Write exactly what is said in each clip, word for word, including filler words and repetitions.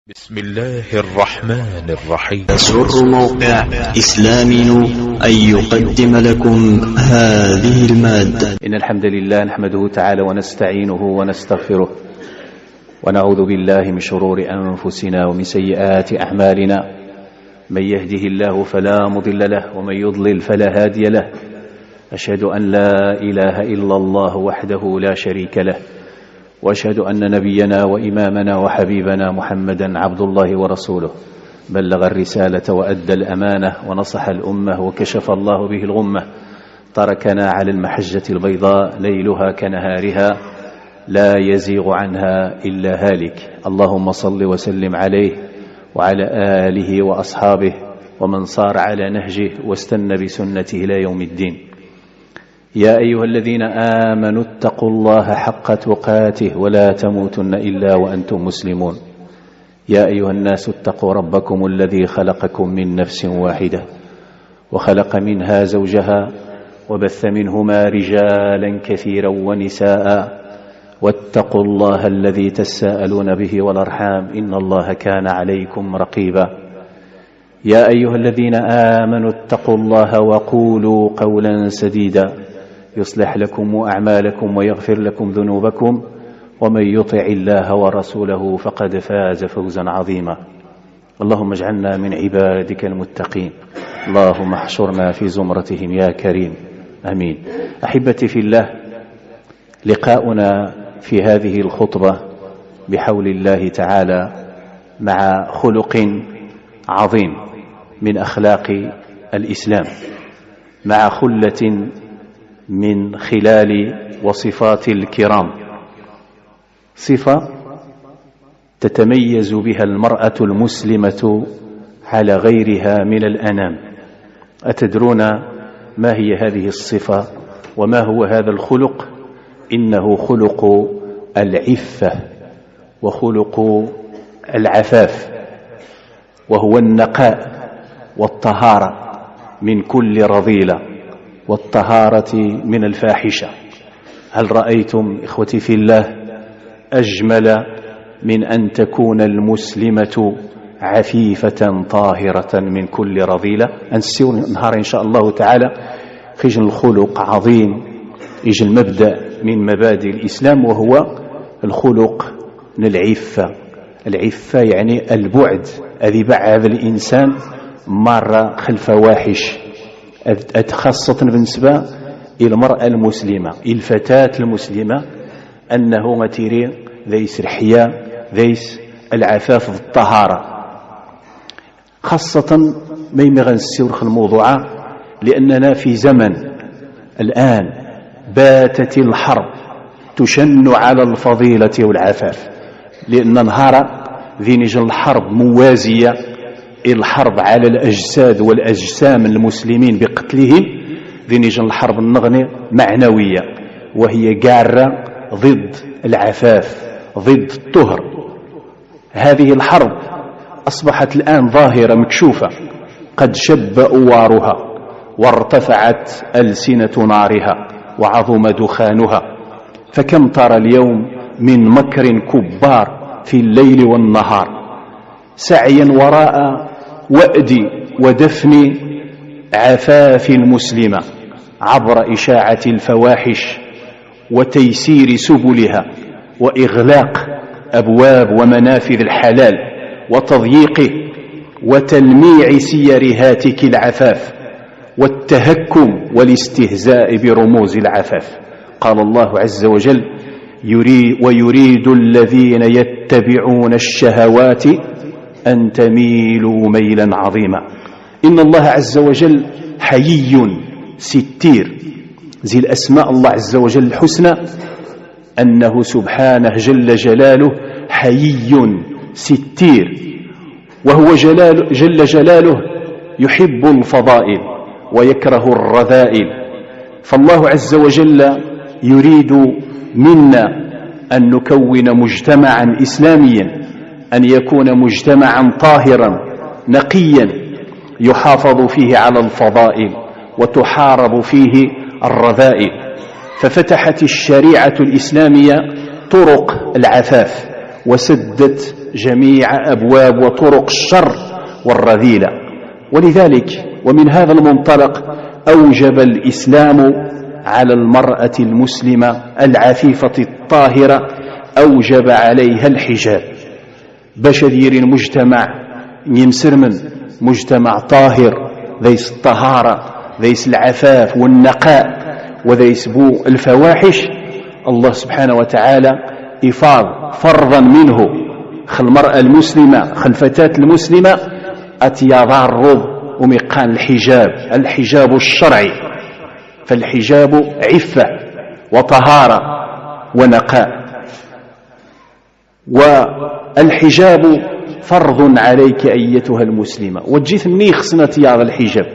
بسم الله الرحمن الرحيم. يسر موقع إسلامي أن يقدم لكم هذه المادة. إن الحمد لله نحمده تعالى ونستعينه ونستغفره ونعوذ بالله من شرور أنفسنا ومن سيئات أعمالنا. من يهده الله فلا مضل له ومن يضلل فلا هادي له. أشهد أن لا إله إلا الله وحده لا شريك له، وأشهد أن نبينا وإمامنا وحبيبنا محمدا عبد الله ورسوله، بلغ الرسالة وأدى الأمانة ونصح الأمة وكشف الله به الغمة، تركنا على المحجة البيضاء ليلها كنهارها لا يزيغ عنها إلا هالك. اللهم صل وسلم عليه وعلى آله وأصحابه ومن صار على نهجه واستنى بسنته إلى يوم الدين. يا أيها الذين آمنوا اتقوا الله حق تقاته ولا تموتن إلا وأنتم مسلمون. يا أيها الناس اتقوا ربكم الذي خلقكم من نفس واحدة وخلق منها زوجها وبث منهما رجالا كثيرا ونساء، واتقوا الله الذي تساءلون به والأرحام إن الله كان عليكم رقيبا. يا أيها الذين آمنوا اتقوا الله وقولوا قولا سديدا يصلح لكم أعمالكم ويغفر لكم ذنوبكم، ومن يطع الله ورسوله فقد فاز فوزا عظيما. اللهم اجعلنا من عبادك المتقين، اللهم احشرنا في زمرتهم يا كريم، آمين. أحبتي في الله، لقاؤنا في هذه الخطبة بحول الله تعالى مع خلق عظيم من أخلاق الإسلام، مع خلة من خلال وصفات الكرام، صفة تتميز بها المرأة المسلمة على غيرها من الأنام. أتدرون ما هي هذه الصفة وما هو هذا الخلق؟ إنه خلق العفة وخلق العفاف، وهو النقاء والطهارة من كل رذيلة والطهارة من الفاحشة. هل رأيتم إخوتي في الله أجمل من أن تكون المسلمة عفيفة طاهرة من كل رذيلة؟ أنسيو نهار إن شاء الله تعالى خيج الخلق عظيم، يجي المبدأ من مبادئ الإسلام وهو الخلق من العفة. العفة يعني البعد الذي بعد الإنسان مرة خلف فواحش، خاصة بالنسبة إلى المرأة المسلمة، الفتاة المسلمة، أنه متيري ذيس الحياء ذيس العفاف والطهارة. خاصة ما يمغنسيور الموضوع، لأننا في زمن الآن باتت الحرب تشن على الفضيلة والعفاف، لأن نهار ذي نجل الحرب موازية، الحرب على الأجساد والأجسام المسلمين بقتلهم، ذي نجل الحرب النغني معنوية، وهي قارة ضد العفاف ضد الطهر. هذه الحرب أصبحت الآن ظاهرة مكشوفة، قد شب أوارها وارتفعت ألسنة نارها وعظم دخانها. فكم ترى اليوم من مكر كبار في الليل والنهار، سعيا وراء وأد ودفن عفاف المسلمة عبر إشاعة الفواحش وتيسير سبلها وإغلاق أبواب ومنافذ الحلال وتضييقه وتلميع سير هاتك العفاف والتهكم والاستهزاء برموز العفاف. قال الله عز وجل: يريد ويريد الذين يتبعون الشهوات أن تميلوا ميلا عظيما. إن الله عز وجل حيي ستير، زي الأسماء الله عز وجل الحسنى أنه سبحانه جل جلاله حيي ستير، وهو جلال جل جلاله يحب الفضائل ويكره الرذائل. فالله عز وجل يريد منا أن نكون مجتمعا إسلاميا، أن يكون مجتمعا طاهرا نقيا يحافظ فيه على الفضائل وتحارب فيه الرذائل. ففتحت الشريعة الإسلامية طرق العفاف وسدت جميع أبواب وطرق الشر والرذيلة. ولذلك ومن هذا المنطلق أوجب الإسلام على المرأة المسلمة العفيفة الطاهرة أوجب عليها الحجاب باش دير المجتمع يمسر من مجتمع طاهر ذيس الطهارة ذيس العفاف والنقاء وذيس بو الفواحش. الله سبحانه وتعالى إفاض فرضا منه خل المرأة المسلمة خل الفتاة المسلمة أتياضار الرض ومقان الحجاب الحجاب الشرعي. فالحجاب عفة وطهارة ونقاء، والحجاب فرض عليك أيتها المسلمة. وجيت مني خصنا تياض الحجاب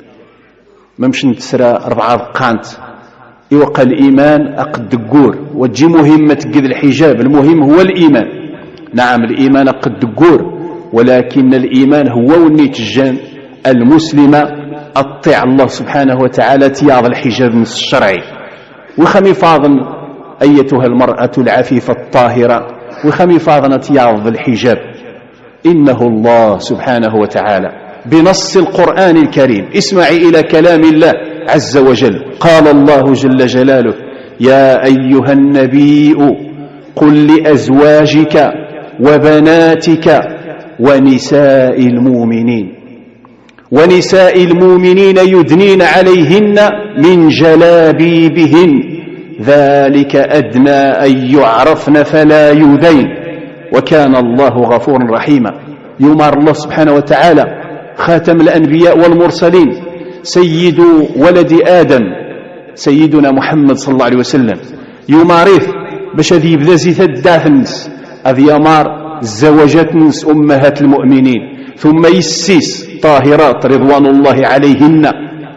ممش نتسرى أربعة قانت يوقع الإيمان أقد دقور وتجي مهمة تقد الحجاب. المهم هو الإيمان. نعم الإيمان أقد دقور، ولكن الإيمان هو ونيتجان المسلمة أطيع الله سبحانه وتعالى تياض الحجاب من الشرعي. وخمي فاضن أيتها المرأة العفيفة الطاهرة وخمي فاضن تياض الحجاب. إنه الله سبحانه وتعالى بنص القرآن الكريم، اسمعي إلى كلام الله عز وجل. قال الله جل جلاله: يا أيها النبي قل لأزواجك وبناتك ونساء المؤمنين ونساء المؤمنين يدنين عليهن من جلابيبهن ذلك أدنى أن يعرفن فلا يؤذين وكان الله غفورا رحيما. يمر الله سبحانه وتعالى خاتم الأنبياء والمرسلين سيد ولد آدم سيدنا محمد صلى الله عليه وسلم يمارث باش هذه يبدا زيت الدافنس هذه يمار زوجات نس أمهات المؤمنين ثم يسيس طاهرات رضوان الله عليهن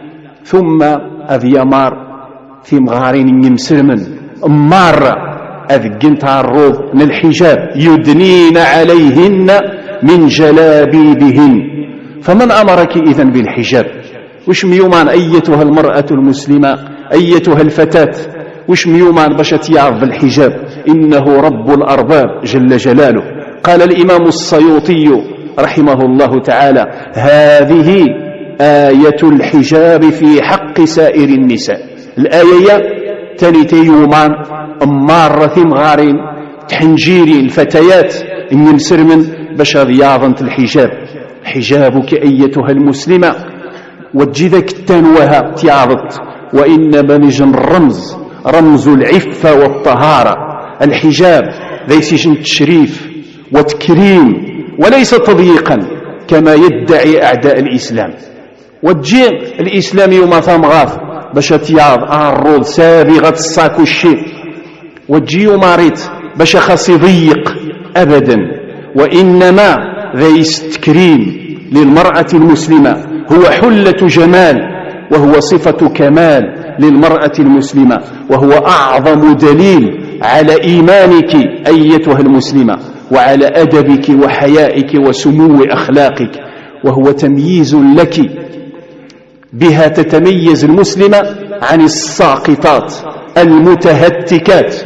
ثم هذه يمار في مغارين يمسلمن أمار أذقنت الروض من الحجاب يدنين عليهن من جلابيبهن. فمن أمرك إذن بالحجاب؟ وش ميومان أيتها المرأة المسلمة أيتها الفتاة وش ميومان باش تيعرض الحجاب؟ إنه رب الأرباب جل جلاله. قال الإمام السيوطي رحمه الله تعالى: هذه آية الحجاب في حق سائر النساء. الآية تاني يومان أمار ثم غارين تحنجيري الفتيات ينسر من باش رياضة الحجاب. حجابك أيتها المسلمة وتجدك التنوها تيعرض وإنما نجم الرمز رمز العفة والطهارة. الحجاب ليس جن تشريف وتكريم وليس تضييقا كما يدعي أعداء الإسلام. وتجي الإسلام يوم ثمغاث باش تياض الرود سابغة الصاك والشيء وتجي ماريت باش خاص يضيق أبدا، وإنما ذيس تكريم للمرأة المسلمة هو حلة جمال وهو صفة كمال للمرأة المسلمة وهو أعظم دليل على إيمانك أيتها المسلمة وعلى أدبك وحيائك وسمو أخلاقك، وهو تمييز لك بها تتميز المسلمة عن الساقطات المتهتكات.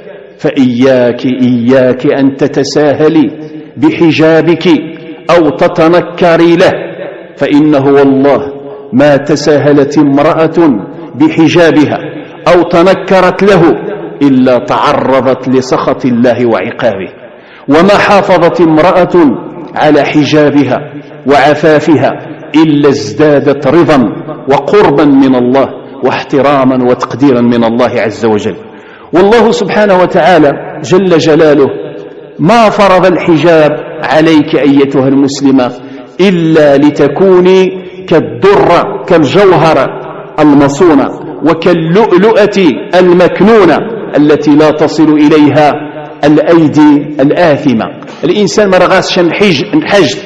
فإياك إياك أن تتساهلي بحجابك أو تتنكري له، فإنه والله ما تساهلت امرأة بحجابها أو تنكرت له إلا تعرضت لسخط الله وعقابه. وما حافظت امرأة على حجابها وعفافها إلا ازدادت رضا وقربا من الله واحتراما وتقديرا من الله عز وجل. والله سبحانه وتعالى جل جلاله ما فرض الحجاب عليك أيتها المسلمة إلا لتكوني كالدرة كالجوهرة المصونة وكاللؤلؤة المكنونة التي لا تصل إليها الأيدي الآثمة. الإنسان ما رغاس نحج نحج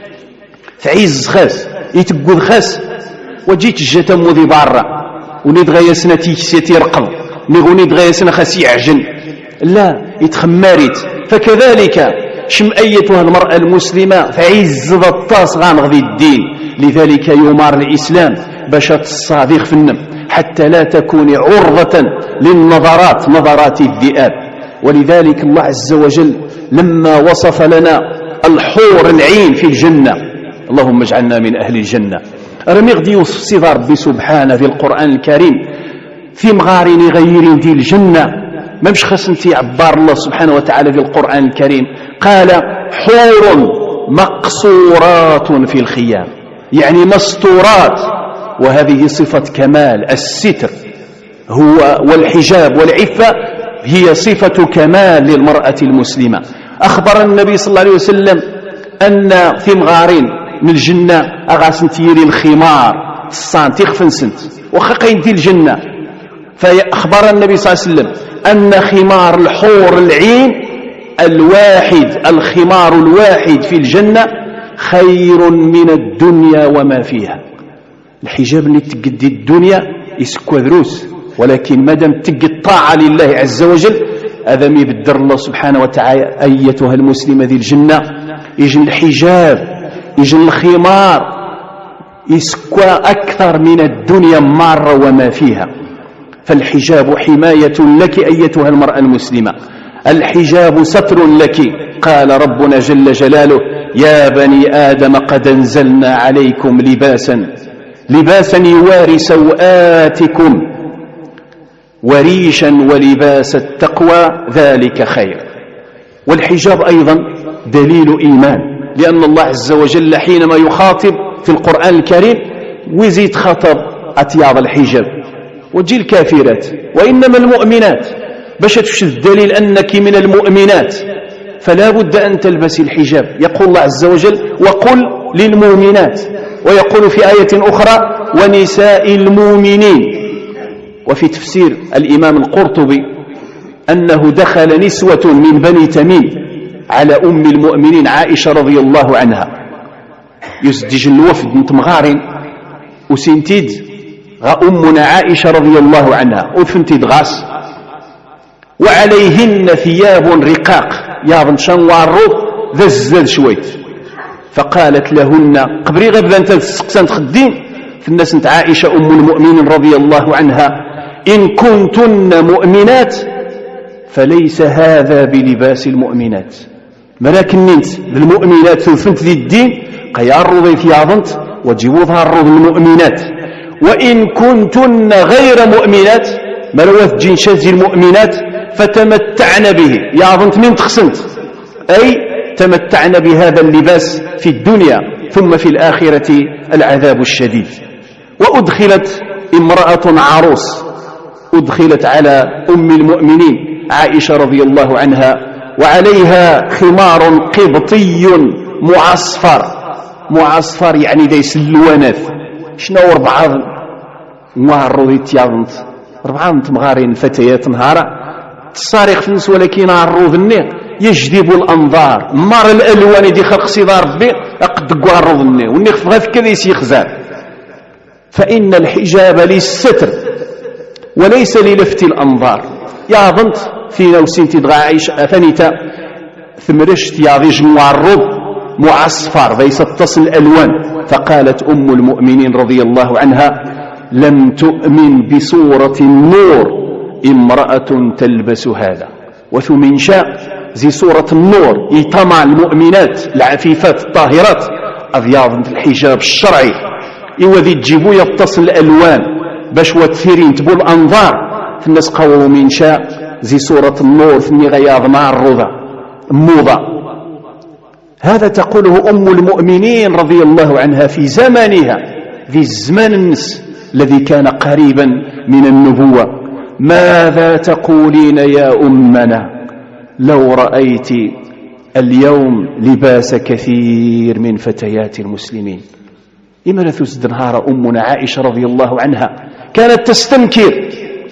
تعيز خاس يتقود خاس وجيت الجتم وذي بارة ونيدغا يسنا تيكسيتي رقم نيغو نيدغا يسنا خاس يعجن لا يتخماريت. فكذلك شم أيتها المرأة المسلمة فعز الطاس غانغذي الدين. لذلك يمار الإسلام باش تصادق في النم حتى لا تكوني عرضة للنظرات نظرات الذئاب. ولذلك الله عز وجل لما وصف لنا الحور العين في الجنة، اللهم اجعلنا من أهل الجنة، رمي غدي يوصف صفة ربي سبحانه في القرآن الكريم في مغارين غيرين ديال الجنة، ما مش خاص انت عبار الله سبحانه وتعالى في القرآن الكريم قال حور مقصورات في الخيام، يعني مستورات، وهذه صفة كمال. الستر هو والحجاب والعفة هي صفة كمال للمرأة المسلمة. أخبر النبي صلى الله عليه وسلم أن في مغارين من الجنة أغاسنتيري الخمار الصانتي خفنسنت وخقين ديال الجنة، فأخبر النبي صلى الله عليه وسلم أن خمار الحور العين الواحد، الخمار الواحد في الجنة خير من الدنيا وما فيها. الحجاب اللي تقدي الدنيا يسكو دروس، ولكن مادام تقي الطاعة لله عز وجل هذا ما يبدر الله سبحانه وتعالى. أيتها المسلمة ذي الجنة يجن الحجاب يجن الخمار يسكو أكثر من الدنيا مرة وما فيها. فالحجاب حماية لك أيتها المرأة المسلمة، الحجاب ستر لك. قال ربنا جل جلاله يا بني آدم قد أنزلنا عليكم لباسا لباسا يواري سوآتكم وريشا ولباس التقوى ذلك خير. والحجاب أيضا دليل إيمان، لأن الله عز وجل حينما يخاطب في القرآن الكريم ويزيد خطب أطياب الحجاب وجي الكافرات وإنما المؤمنات، باش تفشد الدليل أنك من المؤمنات فلا بد أن تلبسي الحجاب. يقول الله عز وجل وقل للمؤمنات، ويقول في آية أخرى ونساء المؤمنين. وفي تفسير الإمام القرطبي أنه دخل نسوة من بني تميم على أم المؤمنين عائشة رضي الله عنها يسدج الوفد نتمغارين وسنتيد غا أمنا عائشة رضي الله عنها وفنتيد غاس وعليهن ثياب رقاق يابن شنوارو ذا الزل شويت، فقالت لهن قبري غبدا انت تسقسان تخدين في الناس انت عائشة أم المؤمنين رضي الله عنها إن كنتن مؤمنات فليس هذا بلباس المؤمنات، ملاكن ننت المؤمنات ثلثنت ذي الدين قيار ذي ثيابنت وجيبوا ظهر المؤمنات، وإن كنتن غير مؤمنات ملوث جنشاز المؤمنات فتمتعن به يابنت من تخسنت، أي تمتعن بهذا اللباس في الدنيا ثم في الآخرة العذاب الشديد. وأدخلت امرأة عروس أدخلت على أم المؤمنين عائشة رضي الله عنها وعليها خمار قبطي معصفر، معصفر يعني دايس اللوانات شنو أربعة نهار ذي تيابنت أربعة مغارين فتيات نهارا تصاريخ في الناس ولكن عروض النير يجذب الأنظار مار الألوان دي خلق صدار ربي أقدقوا عروض النير والنير فغاف كذا يسيخزان. فإن الحجاب للستر وليس للفت الأنظار. يا بنت فينا وسنتي دغا عايشة ثانيتا ثمرشت يا ذي معرض معصفر ليس تصل الألوان. فقالت أم المؤمنين رضي الله عنها لم تؤمن بصورة النور امرأة تلبس هذا. وثمن شاء زي صورة النور يطمع المؤمنات العفيفات الطاهرات أضياض الحجاب الشرعي إوذي تجيبوا يتصل الألوان باش وتثيرين تبو الأنظار في الناس قووا من شاء زي صورة النور ثني غياض مع الرضا موضة. هذا تقوله أم المؤمنين رضي الله عنها في زمانها في الزمان النس الذي كان قريبا من النبوة. ماذا تقولين يا أمنا لو رأيت اليوم لباس كثير من فتيات المسلمين؟ إما تسد نهار أمنا عائشة رضي الله عنها كانت تستنكر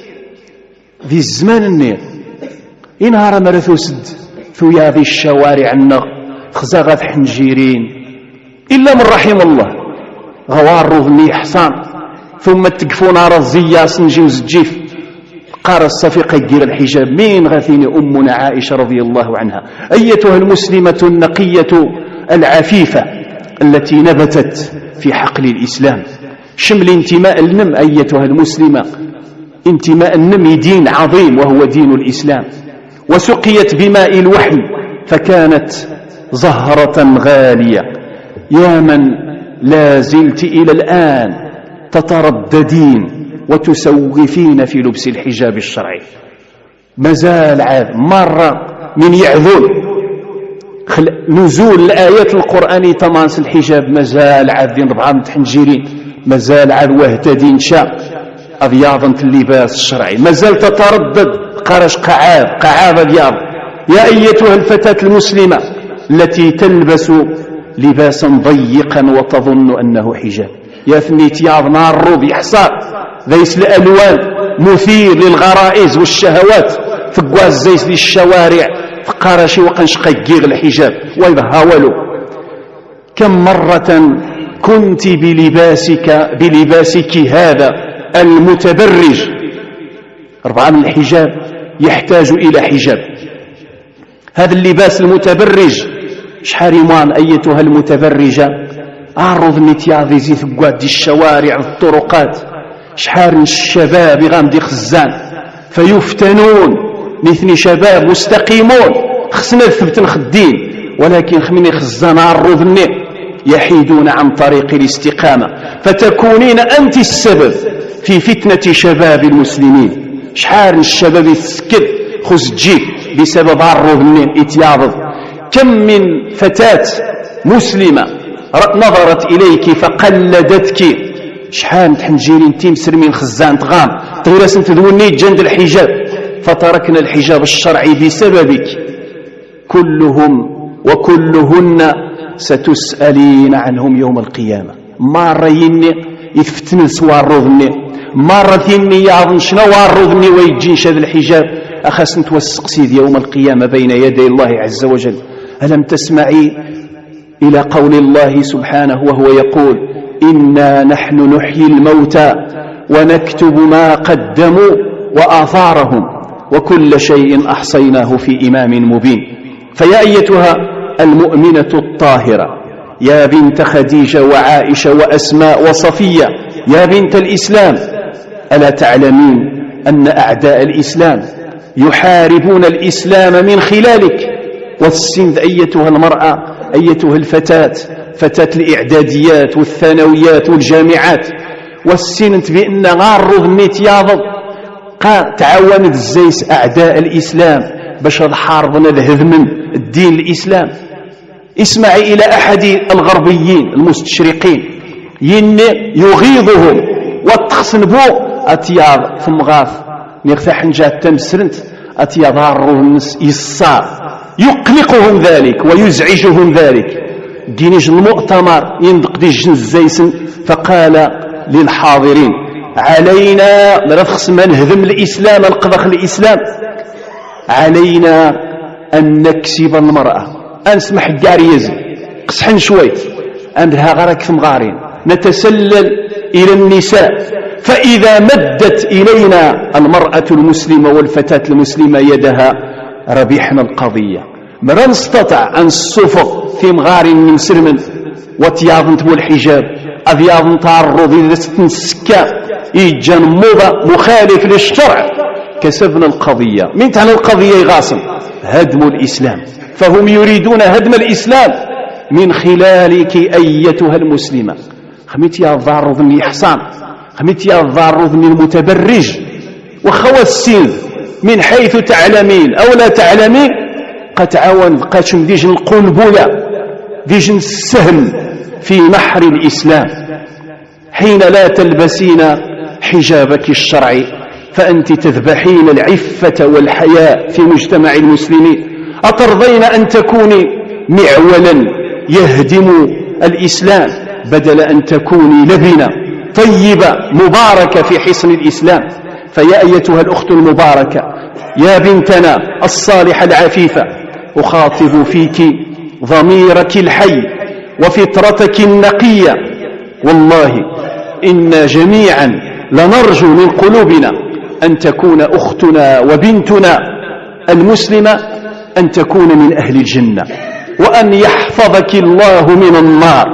في الزمان النير إنهار مرثو سد ثياب الشوارع النغ خزاغات حنجيرين إلا من رحم الله غوار رغني حصان ثم تقفوا نار الزياس نجيو زجيف قار الصفيق يدير الحجاب. مين غاثين أمنا عائشة رضي الله عنها أيتها المسلمة النقية العفيفة التي نبتت في حقل الإسلام شمل انتماء النم أيتها المسلمة انتماء النم دين عظيم وهو دين الإسلام. وسقيت بماء الوحي فكانت زهرة غالية. يا من لا زلت إلى الآن تترددين وتسوفين في لبس الحجاب الشرعي، مازال عاد مرة من يعذل نزول الآيات القرآنية تمانس الحجاب مازال عاد ربعة متحنجرين، مازال عاد وهتدين شاء أبياضة اللباس الشرعي، مازال تتردد قرش قعاب قعاب أبياض. يا أيتها الفتاة المسلمة التي تلبس لباسا ضيقا وتظن أنه حجاب، يا ثنيت يا نار الروض يحصار ذيس الألوان مثير للغرائز والشهوات فقواز زيس للشوارع فقارشي وقنش قيقيغ الحجاب ويظهاولو. كم مرة كنت بلباسك بلباسك هذا المتبرج، ربعا من الحجاب يحتاج إلى حجاب. هذا اللباس المتبرج شحال يمان أيتها المتبرجة عرض متياضي زي ثقوات دي الشوارع الطرقات، شحال من الشباب غامدي خزان فيفتنون مثل شباب مستقيمون خصنا ثبت الخدين، ولكن خميني خزان عرض النير يحيدون عن طريق الاستقامة، فتكونين أنت السبب في فتنة شباب المسلمين. شحال من الشباب يتسكت خز تجيك بسبب عرض النير اتياض. كم من فتاة مسلمة نظرت إليك فقلدتك، شحال تحنجيرين تيمسر من خزان تغام تغيرس انت ذوني جند الحجاب فتركنا الحجاب الشرعي بسببك. كلهم وكلهن ستسألين عنهم يوم القيامة. مرة يني يفتن سوار رضني، مرة يني يعظم شنو رضني ويجين شاد الحجاب أخاس نتوسق سيد يوم القيامة بين يدي الله عز وجل. ألم تسمعي إلى قول الله سبحانه وهو يقول إنا نحن نحيي الموتى ونكتب ما قدموا وآثارهم وكل شيء أحصيناه في إمام مبين. فيا أيتها المؤمنة الطاهرة، يا بنت خديجة وعائشة وأسماء وصفية، يا بنت الإسلام، ألا تعلمين أن أعداء الإسلام يحاربون الإسلام من خلالك؟ والسند أيتها المرأة، أيتها الفتاة، فتاة الإعداديات والثانويات والجامعات، والسنت بأن غارض ميتياض تعاونت الزيس أعداء الإسلام باش حاربنا الهذمن الدين الإسلام. اسمعي إلى أحد الغربيين المستشرقين ين يغيظهم وتخصنبو أتياض ثم غاث نغثح نجات تمسرنت أتياض الناس يصار يقلقهم ذلك ويزعجهم ذلك. دينيج المؤتمر يندق دي جنز زيسن فقال للحاضرين علينا نرفخص من هذم الإسلام القضخ الإسلام، علينا أن نكسب المرأة أنسمح قاريز قصحن شويت عندها غرق ثم غارين نتسلل إلى النساء، فإذا مدت إلينا المرأة المسلمة والفتاة المسلمة يدها ربحنا القضية. مرا نستطع أن الصفق في مغار من سلم وتياضن تبو الحجاب أذياضن تعرض إذا ستنسكا إيجان موضة مخالف للشرع كسبنا القضية. من تعني القضية يغاصم هدم الإسلام، فهم يريدون هدم الإسلام من خلالك أيتها المسلمة. خميت يا الضارض من إحسان، خميت يا الضارض من المتبرج وخوى السن من حيث تعلمين أو لا تعلمين قد تعاون قاتشم ديجن القنبلة ديجن السهم في نحر الإسلام. حين لا تلبسين حجابك الشرعي فأنت تذبحين العفة والحياء في مجتمع المسلمين. أترضين أن تكوني معولا يهدم الإسلام بدل أن تكوني لبنة طيبة مباركة في حصن الإسلام؟ فيا أيتها الأخت المباركة، يا بنتنا الصالحة العفيفة، أخاطب فيك ضميرك الحي وفطرتك النقية. والله إنا جميعا لنرجو من قلوبنا أن تكون أختنا وبنتنا المسلمة أن تكون من أهل الجنة، وأن يحفظك الله من النار.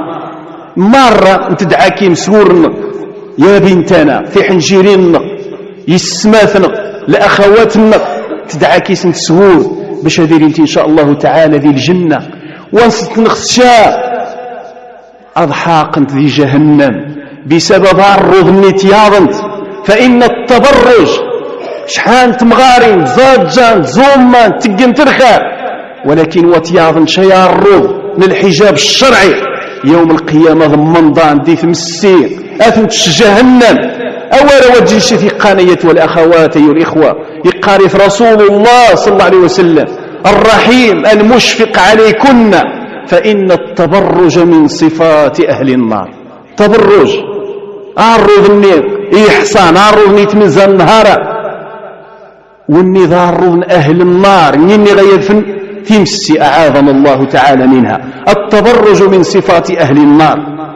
مرة تدعاك مسورنا يا بنتنا في حنجيرنا يسماثنا لأخواتنا تدعى كيس تسهول باش هذه انت ان شاء الله تعالى ذي الجنه ونخشى اضحاق انت ذي جهنم بسبب عرض نتياضنت. فان التبرج شحال تمغارين زاجان زومان تقن ترخى ولكن وتياضن شيارض من الحجاب الشرعي يوم القيامه ضمن ضان دي تمسي اثنت جهنم. اولا وجه الشفيقانية والاخوات ايها الاخوه يقارث رسول الله صلى الله عليه وسلم الرحيم المشفق عليكن فان التبرج من صفات اهل النار. تبرج عرض النير إحسان عرض نيتمزى النهار والنظار من أهل النار نيني غيفن تمسي أعاذنا الله تعالى منها. التبرج من صفات أهل النار.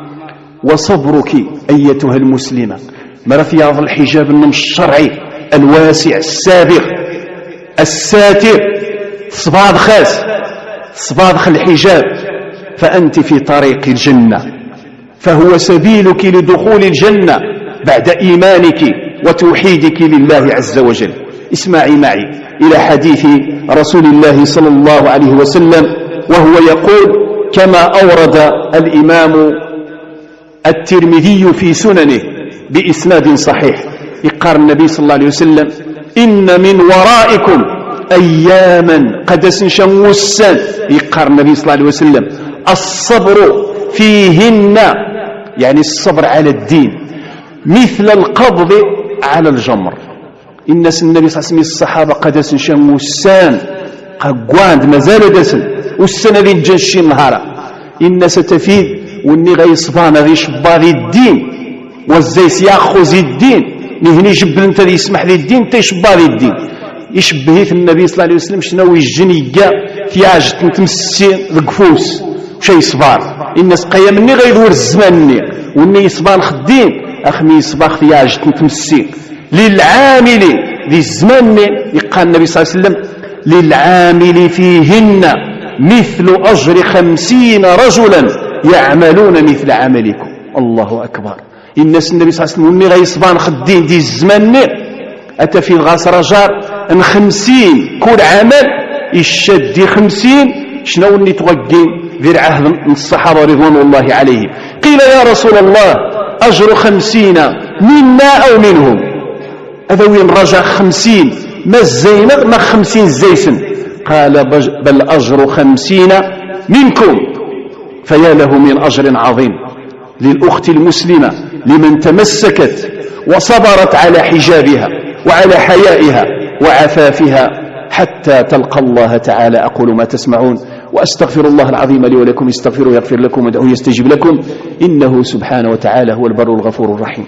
وصبرك أيتها المسلمة مرثياض الحجاب النمش الشرعي الواسع السابق الساتر صباض خاس صباض الحجاب فأنت في طريق الجنة فهو سبيلك لدخول الجنة بعد إيمانك وتوحيدك لله عز وجل. اسمعي معي إلى حديث رسول الله صلى الله عليه وسلم وهو يقول كما أورد الإمام الترمذي في سننه بإسناد صحيح يقال النبي صلى الله عليه وسلم إن من ورائكم أياما قد شموسا يقال النبي صلى الله عليه وسلم الصبر فيهن يعني الصبر على الدين مثل القبض على الجمر. الناس النبي صلى الله عليه وسلم الصحابة قد شموسان قواند مازال دسن والسنة ذي الجنشي النهارة الناس تفيد واني غيصبان غي شبا ذي الدين والزيس ياخذ الدين نهني جبل انت ذي يسمح ذي الدين تيشبا ذي الدين يشبهيت النبي صلى الله عليه وسلم شنو الجنية ثياجت نتمسي القفوس شي صبار الناس قيمني غيدور الزمانني واني يصبان خدين اخمي صباخ ثياجت نتمسي للعامل ذي الزمان يقال النبي صلى الله عليه وسلم للعامل فيهن مثل أجر خمسين رجلا يعملون مثل عملكم. الله أكبر. الناس النبي صلى الله عليه وسلم وني غيصبان خدين دي الزمان أتى في الغاس رجال أن خمسين كل عمل يشد خمسين شنو اللي توقين ذي العهد الصحابة رضوان الله عليهم. قيل يا رسول الله أجر خمسين منا أو منهم هذا وين رجع خمسين ما الزينة ما خمسين زيسن قال بل أجر خمسين منكم فيا له من أجر عظيم. للأخت المسلمة لمن تمسكت وصبرت على حجابها وعلى حيائها وعفافها حتى تلقى الله تعالى. أقول ما تسمعون وأستغفر الله العظيم لي ولكم استغفروا يغفر لكم وادعوه يستجب لكم إنه سبحانه وتعالى هو البر الغفور الرحيم.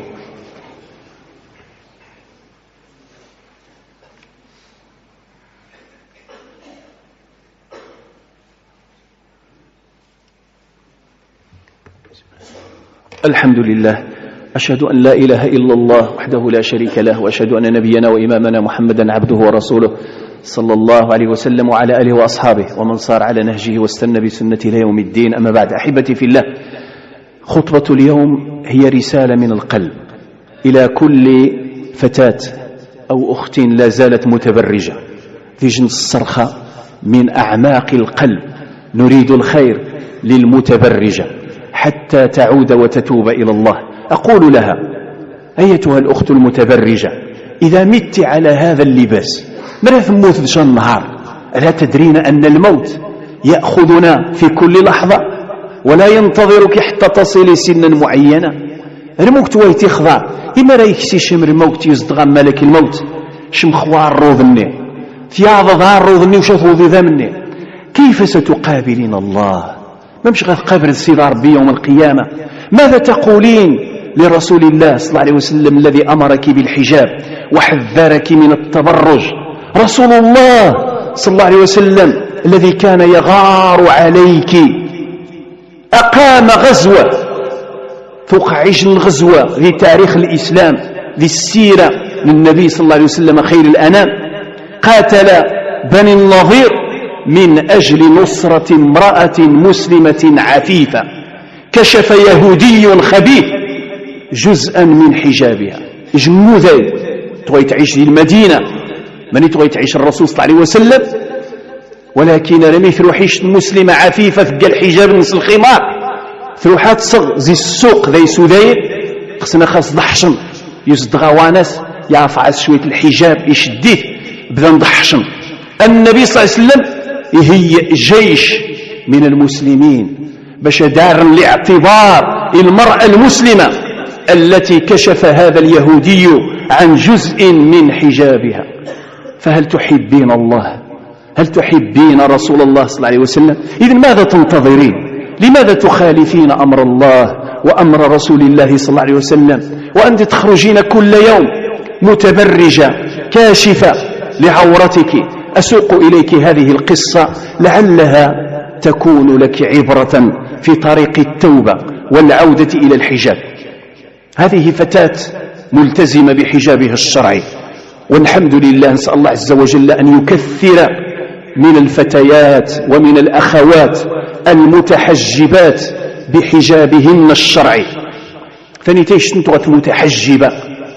الحمد لله أشهد أن لا إله إلا الله وحده لا شريك له وأشهد أن نبينا وإمامنا محمدا عبده ورسوله صلى الله عليه وسلم وعلى آله وأصحابه ومن صار على نهجه واستنى بسنته إلى يوم الدين. أما بعد أحبتي في الله خطبة اليوم هي رسالة من القلب إلى كل فتاة أو أخت لا زالت متبرجة في جنس الصرخة من أعماق القلب. نريد الخير للمتبرجة حتى تعود وتتوب إلى الله. أقول لها أيتها الأخت المتبرجة إذا مت على هذا اللباس ماذا تموت بشان النهار ألا تدرين أن الموت يأخذنا في كل لحظة ولا ينتظرك حتى تصل سنا معينة. الموت ويتي خضار إما رايكسي شمر الموت يصدغ ملك الموت شم خوار روضني ثياض ظهر روضني وشافوا ذي ذمني. كيف ستقابلين الله؟ ما مش غتقابل السيد ربي يوم القيامة. ماذا تقولين لرسول الله صلى الله عليه وسلم الذي أمرك بالحجاب وحذرك من التبرج؟ رسول الله صلى الله عليه وسلم الذي كان يغار عليك أقام غزوة فوق عجل الغزوة في تاريخ الإسلام ذي السيرة للنبي صلى الله عليه وسلم خير الأنام. قاتل بني النظير من أجل نصرة امرأة مسلمة عفيفة. كشف يهودي خبيث جزءا من حجابها جمو ذي تغي تعيش في المدينة من تغي تعيش الرسول صلى الله عليه وسلم، ولكن رمي تروحيش مسلمة عفيفة ثقى الحجاب نص الخمار تروحها تصغ زي السوق ذي سوداير خصنا خاص ضحشم يزد غواناس يعرف على شوية الحجاب يشديه بدا نضحشم. النبي صلى الله عليه وسلم هي جيش من المسلمين باش دار لاعتبار المرأة المسلمة التي كشف هذا اليهودي عن جزء من حجابها. فهل تحبين الله؟ هل تحبين رسول الله صلى الله عليه وسلم؟ إذن ماذا تنتظرين؟ لماذا تخالفين أمر الله وأمر رسول الله صلى الله عليه وسلم وأنت تخرجين كل يوم متبرجة كاشفة لعورتك؟ أسوق إليك هذه القصة لعلها تكون لك عبرة في طريق التوبة والعودة إلى الحجاب. هذه فتاة ملتزمة بحجابها الشرعي، والحمد لله، نسأل الله عز وجل أن يكثر من الفتيات ومن الأخوات المتحجبات بحجابهن الشرعي. فنتيش تغت متحجبة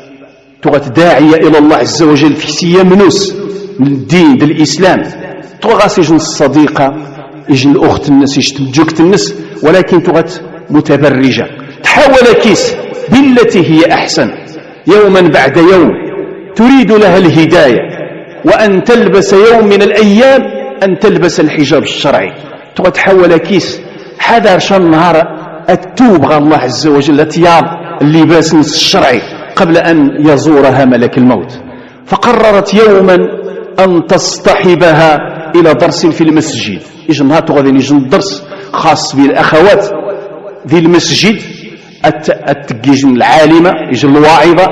تغت داعية إلى الله عز وجل في سيامنوس من الدين دل الإسلام، تغاس يجن الصديقة يجن الأخت الناس يجتمجوكت الناس، ولكن تغت متبرجة تحاول كيس بالتي هي أحسن يوما بعد يوم تريد لها الهداية، وأن تلبس يوم من الأيام أن تلبس الحجاب الشرعي. تحاول كيس حذر شان نهار التوب الله عز وجل تياب اللباس الشرعي قبل أن يزورها ملك الموت. فقررت يوما أن تصطحبها إلى درس في المسجد. إيش نهار تغادي يجي الدرس خاص بالأخوات ذي المسجد التجيج العالمة يجي الواعظة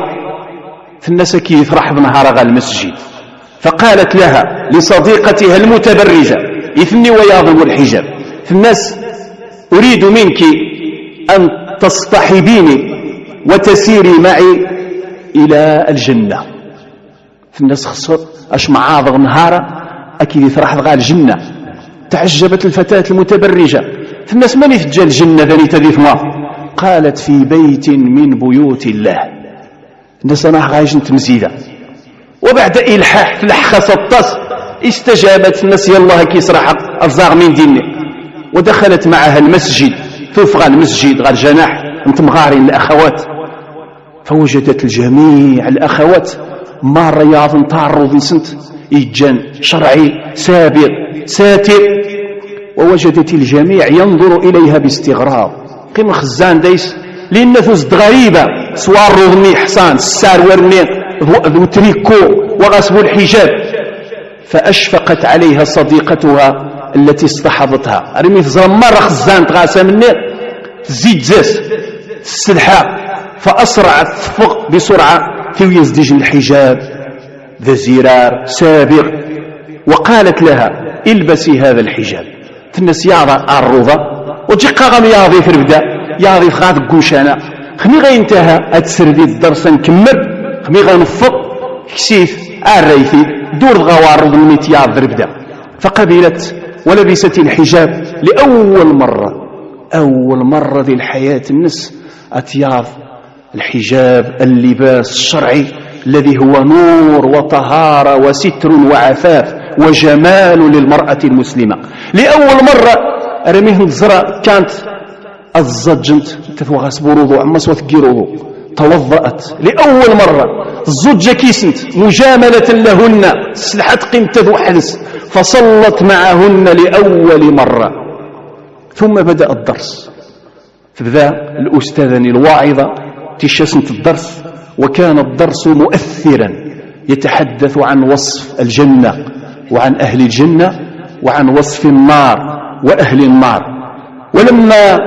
في الناس كي يفرح بنهار غا المسجد. فقالت لها لصديقتها المتبرجة إثني وياض الحجاب في الناس أريد منك أن تصطحبيني وتسيري معي إلى الجنة. في الناس خصوص أش معاضغ نهارة أكيد يفرح غا الجنة. تعجبت الفتاة المتبرجة في الناس من يتجى الجنة ذني تذيف ما؟ قالت في بيت من بيوت الله. الناس أنا غايجن تمزيدة. وبعد إلحاح في الحخة ستاس استجابت الناس يالله كيس راح أفزاغ من ديني، ودخلت معها المسجد ثوف غا المسجد غا الجناح انتم غارين الأخوات. فوجدت الجميع الأخوات ما رياض تعرض سنت إيجان شرعي سابق ساتر، ووجدت الجميع ينظر إليها باستغراب. قيم خزان دايس لأن ثوزد غريبة سوار رضني حصان السار ورني ذو تريكو وغسبوا الحجاب. فأشفقت عليها صديقتها التي اصطحبتها. رمي في مرة خزان تغاسى مني تزيد زاس السلحة، فأسرعت تفق بسرعة في يزدج الحجاب ذا زرار سابق، وقالت لها البسي هذا الحجاب. تنس ياضا الروضة وجيقا غم ياضي في البدا ياضي في غاد قوشانا خمي غا ينتهى أتسردي الدرس نكمل خمي غا نفق كسيف الريثي دور غوارض الميتيار دربدا. فقبلت ولبست الحجاب لأول مرة، أول مرة ذي الحياة النس أتياض الحجاب اللباس الشرعي الذي هو نور وطهارة وستر وعفاف وجمال للمرأة المسلمة. لأول مرة رميه الزرع كانت الزجنت تثوغ سبوروضو عما سوى ثقيروضو توضأت لأول مرة الزوجة كيسنت مجاملة لهن سلحت قيمة ذو حدث فصلت معهن لأول مرة. ثم بدأ الدرس. فبدأ الأستاذة الواعظة تشسنت الدرس، وكان الدرس مؤثرا يتحدث عن وصف الجنة وعن أهل الجنة وعن وصف النار وأهل النار. ولما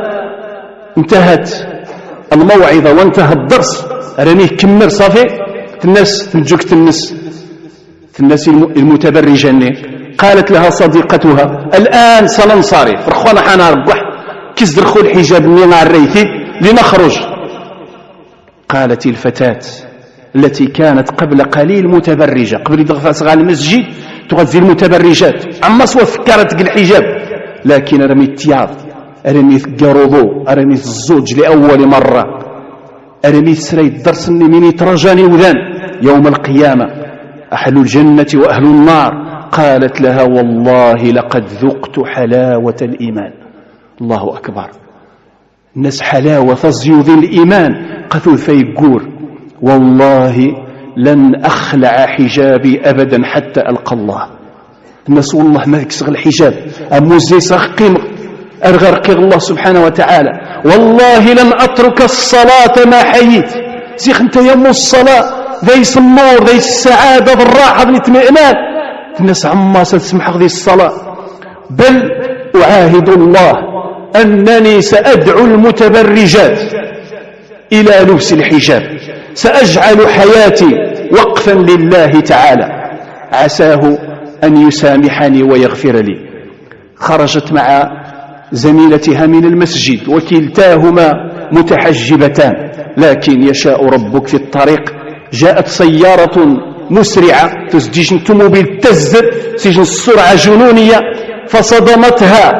انتهت الموعظة وانتهى الدرس رانيه كمر صافي الناس تنجوكت الناس الناس المتبرجة. قالت لها صديقتها الآن سننصرف رخونا حنا ربح كيس درخو الحجاب نينا الريثي لنخرج. قالت الفتاة التي كانت قبل قليل متبرجة قبل دغفاس غا المسجد تغذي المتبرجات عما سوى فكرت الحجاب، لكن رميت تياض رميت قروضو رميت الزوج لأول مرة رميت سري الدرس من يترجاني وذان يوم القيامة أهل الجنة وأهل النار. قالت لها والله لقد ذقت حلاوة الإيمان. الله أكبر. الناس حلاوة تزيض الإيمان قثو فيقور والله لن أخلع حجابي أبدا حتى ألقى الله. الناس والله ما يكسغ الحجاب أموزي سخيم أرغرق الله سبحانه وتعالى. والله لن أترك الصلاة ما حييت. زيخ انت يمو الصلاة ذيس النور ذيس السعادة ذي الراحة ذي الاطمئنان. الناس عما ستسمح ذي الصلاة. بل أعاهد الله أنني سأدعو المتبرجات إلى لبس الحجاب، سأجعل حياتي وقفا لله تعالى عساه أن يسامحني ويغفر لي. خرجت مع زميلتها من المسجد وكلتاهما متحجبتان، لكن يشاء ربك في الطريق جاءت سيارة مسرعة تسجيج توموبيل تزر سجن السرعة جنونية فصدمتها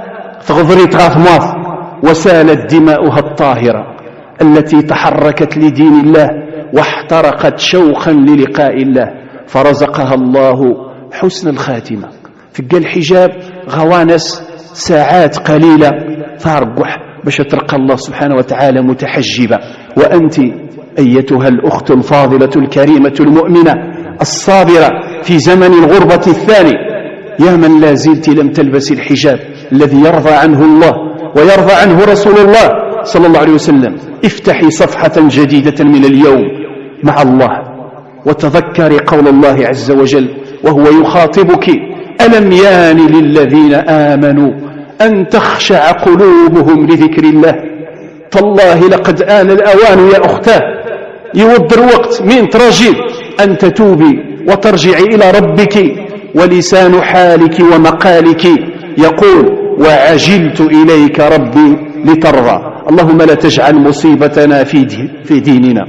فغضرت غاثماث وسالت دماؤها الطاهرة التي تحركت لدين الله واحترقت شوقا للقاء الله، فرزقها الله حسن الخاتمة. في الحجاب غوانس ساعات قليلة فارقح باش ترقى الله سبحانه وتعالى متحجبة. وأنت أيتها الأخت الفاضلة الكريمة المؤمنة الصابرة في زمن الغربة الثاني، يا من لا زلت لم تلبس الحجاب الذي يرضى عنه الله ويرضى عنه رسول الله صلى الله عليه وسلم، افتحي صفحة جديدة من اليوم مع الله وتذكري قول الله عز وجل وهو يخاطبك: ألم يان للذين آمنوا أن تخشع قلوبهم لذكر الله. تالله لقد آن الأوان يا أختاه، يود الوقت من ترجي أن تتوبي وترجعي إلى ربك، ولسان حالك ومقالك يقول: وعجلت إليك ربي لترضى. اللهم لا تجعل مصيبتنا في, دي في ديننا،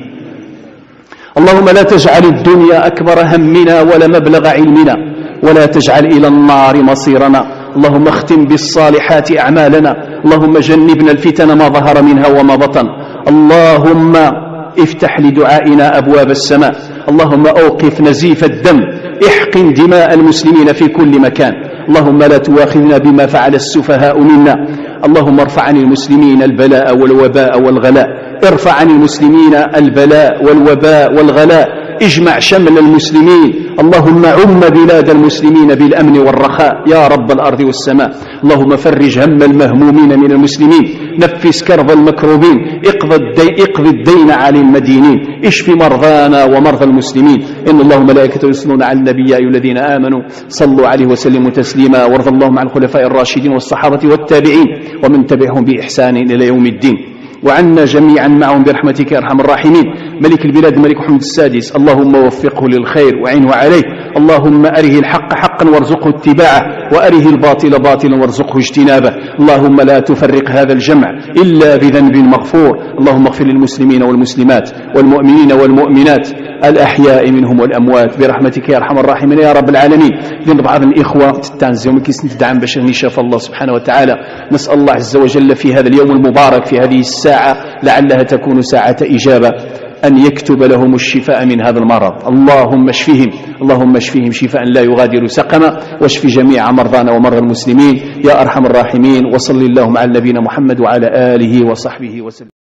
اللهم لا تجعل الدنيا أكبر همنا ولا مبلغ علمنا، ولا تجعل إلى النار مصيرنا. اللهم اختم بالصالحات أعمالنا، اللهم جنبنا الفتن ما ظهر منها وما بطن. اللهم افتح لدعائنا أبواب السماء، اللهم أوقف نزيف الدم، احقن دماء المسلمين في كل مكان. اللهم لا تواخذنا بما فعل السفهاء منا. اللهم ارفع عن المسلمين البلاء والوباء والغلاء، ارفع عن المسلمين البلاء والوباء والغلاء، اجمع شمل المسلمين. اللهم عم بلاد المسلمين بالأمن والرخاء يا رب الأرض والسماء. اللهم فرج هم المهمومين من المسلمين، نفس كرب المكروبين، اقضي الدين, اقضي الدين على المدينين، اشف مرضانا ومرضى المسلمين. إن الله وملائكته يصلون على النبي يا أيها الذين آمنوا صلوا عليه وسلموا تسليما. وارض اللهم عن الخلفاء الراشدين والصحابة والتابعين ومن تبعهم بإحسان إلى يوم الدين، وعنا جميعا معهم برحمتك يا أرحم الراحمين. ملك البلاد الملك محمد السادس، اللهم وفقه للخير وعينه عليه. اللهم أره الحق حقا وارزقه اتباعه، وأره الباطل باطلا وارزقه اجتنابه. اللهم لا تفرق هذا الجمع إلا بذنب مغفور. اللهم اغفر للمسلمين والمسلمات والمؤمنين والمؤمنات الأحياء منهم والأموات برحمتك يا أرحم الراحمين يا رب العالمين. لأن بعض الإخوة تتعنزوا كيس ندعم باش نشاف الله سبحانه وتعالى. نسأل الله عز وجل في هذا اليوم المبارك في هذه الساعة لعلها تكون ساعة إجابة أن يكتب لهم الشفاء من هذا المرض. اللهم اشفهم، اللهم اشفهم شفاء لا يغادر سقما، واشف جميع مرضانا ومرضى المسلمين يا أرحم الراحمين. وصل اللهم على نبينا محمد وعلى آله وصحبه وسلم.